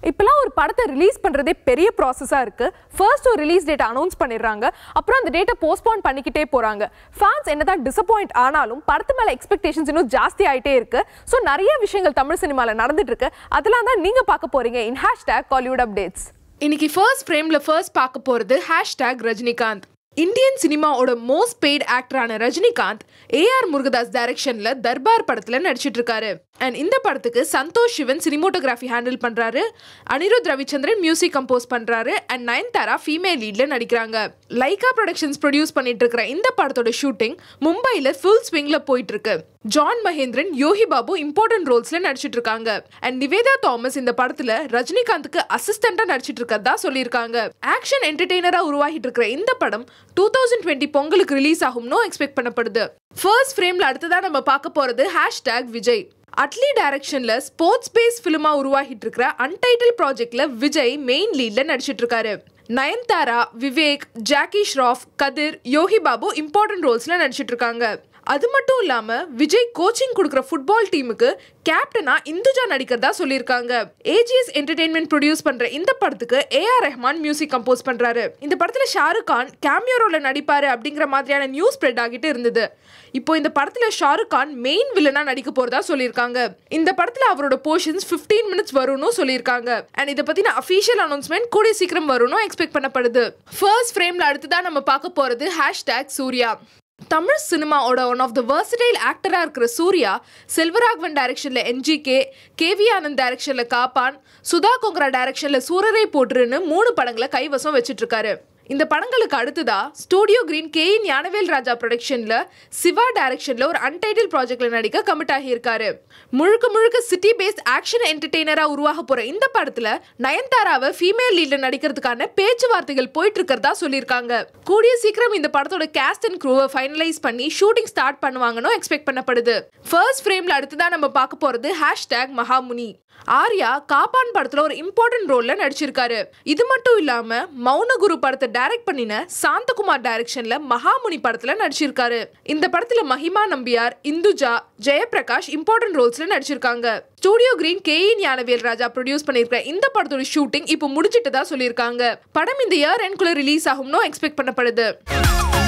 இப்போலாம் ஒரு படத்தை ரிலீஸ் பண்ணுறதே பெரிய ப்ராசஸாக இருக்குது. ஃபர்ஸ்ட் ஒரு ரிலீஸ் டேட்டை அனௌன்ஸ் பண்ணிடுறாங்க, அப்புறம் அந்த டேட்டை போஸ்ட்போன் பண்ணிக்கிட்டே போகிறாங்க. ஃபேன்ஸ் என்ன தான் டிசப்பாயிண்ட் ஆனாலும் படத்து மேலே எக்ஸ்பெக்டேஷன்ஸ் இன்னும் ஜாஸ்தி ஆகிட்டே இருக்குது. ஸோ நிறைய விஷயங்கள் தமிழ் சினிமாவில் நடந்துட்டு இருக்கு. அதெல்லாம் தான் நீங்கள் பார்க்க போகிறீங்க இன் #Kollywood Updates. இன்னைக்கு ஃபர்ஸ்ட் ஃப்ரேம்ல ஃபர்ஸ்ட் பார்க்க போகிறது #ரஜினிகாந்த். இந்தியன் சினிமாவோட மோஸ்ட் பெய்ட் ஆக்டரான ரஜினிகாந்த் ஏஆர் முருகதாஸ் டைரக்ஷன்ல தர்பார் படத்துல நடிச்சிட்டு இருக்காரு. அண்ட் இந்த படத்துக்கு சந்தோஷ் சிவன் சினிமோட்டோகிராஃபி ஹேண்டில் பண்றாரு, அனிருத் ரவிச்சந்திரன் மியூசிக் கம்போஸ் பண்றாரு, அண்ட் நயன்தாரா ஃபீமேல் லீட்ல நடிக்கிறாங்க. லைகா ப்ரொடக்ஷன்ஸ் ப்ரொடியூஸ் பண்ணிட்டு இருக்கிற இந்த படத்தோட ஷூட்டிங் மும்பைல ஃபுல் ஸ்விங்ல போயிட்டு இருக்கு. ஜான் மகேந்திரன், யோகி பாபு இம்பார்ட்டன்ட் ரோல்ஸ்ல நடிச்சிட்டு இருக்காங்க. அண்ட் நிவேதா தாமஸ் இந்த படத்துல ரஜினிகாந்துக்கு அசிஸ்டண்டா நடிச்சிட்டு இருக்கதா சொல்லியிருக்காங்க. ஆக்ஷன் என்டர்டெய்னரா உருவாகிட்டு இருக்கிற இந்த படம் 2020 பொங்கலுக்கு ரிலீஸ் ஆகும்னு எக்ஸ்பெக்ட் பண்ணப்படுது. ஃபர்ஸ்ட் ஃப்ரேம்ல அடுத்ததா நம்ம பார்க்க போறது #விஜய். அட்லி டைரக்ஷன்ல ஸ்போர்ட்ஸ் பேஸ் ஃபிலிமா உருவாகிட்டு இருக்கிற அன்டைட்டில் ப்ராஜெக்ட்ல விஜய் மெயின் லீட்ல நடிச்சிட்டு இருக்காரு. நயன்தாரா, விவேக், ஜாக்கி ஷ்ராஃப், கதிர், யோகி பாபு இம்பார்ட்டன்ட் ரோல்ஸ்ல நடிச்சிட்டு இருக்காங்க. அது மட்டும் இல்லாம விஜய் கோச்சிங் கொடுக்குற ஃபுட்பால் டீமுக்கு கேப்டனா இந்துஜா நடிக்கிறதா சொல்லியிருக்காங்க. ஏஜிஎஸ் என்டர்டெயின்மெண்ட் ப்ரொடியூஸ் பண்ற இந்த படத்துக்கு ஏஆர் ரஹ்மான் மியூசிக் கம்போஸ் பண்றாரு. இந்த படத்துல ஷாருக் கான் கேமியோ ரோல்ல நடிப்பாரு அப்படிங்கிற மாதிரியான நியூஸ் ஸ்ப்ரெட் ஆகிட்டு இருந்தது. இப்போ இந்த படத்துல ஷாருக் கான் மெயின் வில்லனா நடிக்க போறதா சொல்லியிருக்காங்க. இந்த படத்துல அவரோட போர்ஷன்ஸ் 15 மினிட்ஸ் வரும்னு சொல்லியிருக்காங்க. அண்ட் இதை பத்தின அஃபீஷியல் அனௌன்ஸ்மெண்ட் கூடிய சீக்கிரம் வரும்னு எக்ஸ்பெக்ட் பண்ணப்படுது. ஃபர்ஸ்ட் ஃப்ரேம்ல அடுத்ததான் நம்ம பார்க்க போறது #சூர்யா. தமிழ் சினிமாவோட ஒன் ஆஃப் த வெர்சடைல் ஆக்டராக இருக்கிற சூர்யா செல்வராகவன் டைரக்ஷனில் NGK, KV ஆனந்த் டைரக்ஷனில் காப்பான், சுதா கொங்கரா டைரக்ஷனில் சூரரை போற்றுன்னு 3 படங்களை கைவசம் வச்சுட்டு இருக்காரு. இந்த படங்களுக்கு அடுத்ததா studio green KN Gnanavel Raja ப்ரொடக்ஷன்ல சிவா டைரக்ஷன்ல ஒரு அன்டைட்டில் ப்ராஜெக்ட்ல நடிக்க கமிட் ஆகியிருக்காரு. முழுக்க முழுக்க சிட்டி பேஸ்ட் ஆக்ஷன் என்டர்டெய்னரா உருவாக போற இந்த படத்துல நயன்தாராவை ஃபீமேல் லீட்ல நடிக்கிறதுக்கான பேச்சுவார்த்தைகள் போயிட்டு இருக்கிறதா சொல்லியிருக்காங்க. கூடிய சீக்கிரம் இந்த படத்தோட கேஸ்ட் அண்ட் க்ரூவை ஃபைனலைஸ் பண்ணி ஷூட்டிங் ஸ்டார்ட் பண்ணுவாங்கன்னு எக்ஸ்பெக்ட் பண்ணப்படுது. ஃபர்ஸ்ட் ஃப்ரேம்ல அடுத்ததான் நம்ம பார்க்க போறது #மகாமுனி. ஆர்யா காப்பான் படத்துல ஒரு இம்பார்ட்டன்ட் ரோல்ல நடிச்சிருக்காரு. இது மட்டும் இல்லாம மௌனகுரு படத்தை டைரக்ட் பண்ணின சாந்தகுமார் டைரக்ஷன்ல மகாமுனி படத்துல நடிச்சிருக்காரு. இந்த படத்துல மஹிமா நம்பியார், இந்துஜா, ஜெயபிரகாஷ் இம்பார்ட்டன்ட் ரோல்ஸ்ல நடிச்சிருக்காங்க. Studio green KN Gnanavel Raja produce பண்ணிருக்கிற இந்த படத்தோட ஷூட்டிங் இப்போ முடிஞ்சிட்டதா சொல்லியிருக்காங்க. படம் இந்த இயர் எண்ட்குள்ள ரிலீஸ் ஆகும்னு எக்ஸ்பெக்ட் பண்ணப்படுது.